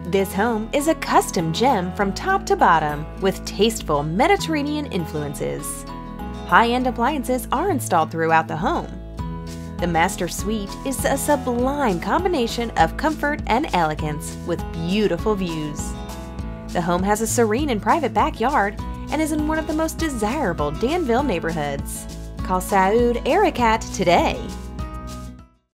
This home is a custom gem from top to bottom with tasteful Mediterranean influences. High-end appliances are installed throughout the home. The master suite is a sublime combination of comfort and elegance with beautiful views. The home has a serene and private backyard and is in one of the most desirable Danville neighborhoods. Call Saoud Arikat today.